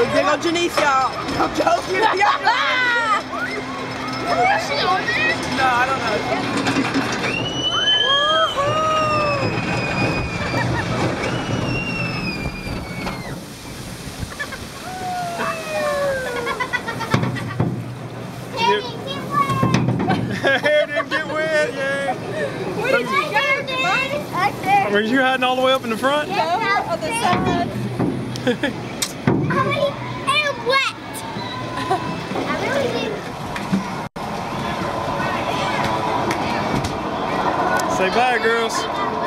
big on Janice, y'all. I'm joking. Is she on there? No, I don't know. Hair didn't get wet, yeah. Where did you go, Dad? Were you hiding all the way up in the front? No, on the side. I am wet. I really did. Say bye, girls.